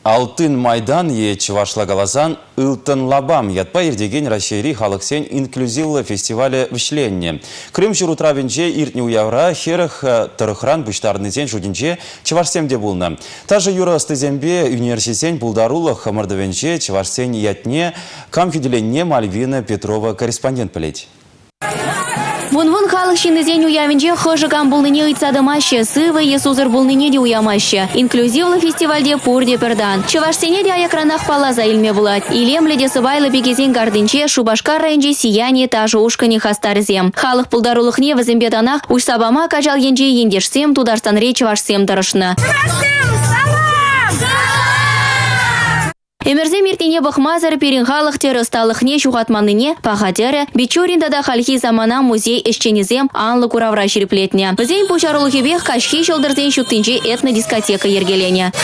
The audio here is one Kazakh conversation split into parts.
Алтын майдан е Чувашла галазан Илтын лабам ятпа ердеген Рашери халықсен инклюзивлы фестивалі вішленне. Крым жүру травенже иртне уявра херах тұрықран бұштарынызен жудинже Чувашсемде болны. Тажы юра стызембе университетен бұлдарулы хамырдывенже Чувашсен ятне камфиделенне Мальвина Петрова корреспондент білет. Вон халық шинезен уявенже хожыган булныне ыйцадымаще, сывы есузыр булныне де уямаще. Инклюзивлы фестивальде пурде пердан. Чувашсене де аякранах палаза илме булат. Илемле де сывайлы бегезен гардынче Шубашкар районже сияние тажы ушкани хастарзем. Халық пулдарулықне візімбеданах ушсабама кажал енже ендешсем тударстанре Чувашсем тарышна. Эмерзем ертене бахмазар перенхалық терысталықне шуғатманыне пахатере Бичуринда да халхи замана музей эшченезем анлы куравра шереплетне. Зейн пушарулықебех кашхи шылдырзен шуктынже этнодискотека ергелене.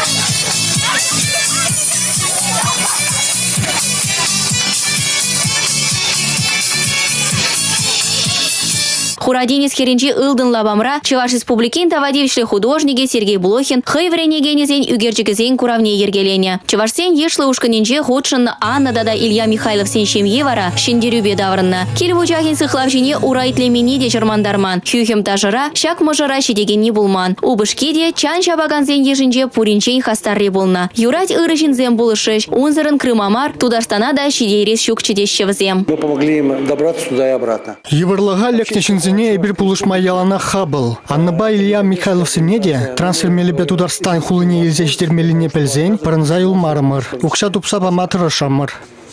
Хурадинис херенчи ылдын лабамра Чуваш республикин тавадившле художнике Сергей Блохин хыйврене генезен үгерчігізен куравне ергелене. Чувашсен ешлы ушканинче худшын Анна дада Илья Михайлов сен шемьевара шиндерюбе даврынна. Килвучахин сыхлавжине урайтлемени де жермандарман. Хюхем тажыра шак мыжыра шедеген не булман. Убышкеде чан шабаганзен ежинче пуринчен хастарре болна. Юрать ырышинзен булышыш, унзырын Крымамар тудартана да шедейрес щукчедещевзем. Мы помогли им добраться туда и обратно. Еврлага лекнешинзене Эбир пулушма ялана хабыл. Анныба Илья Михайлов сенеде трансфер мелебе тударстан хулыне елзештер мелине пелзен парынзай улмарымыр. Укша тупса баматыры шамыр.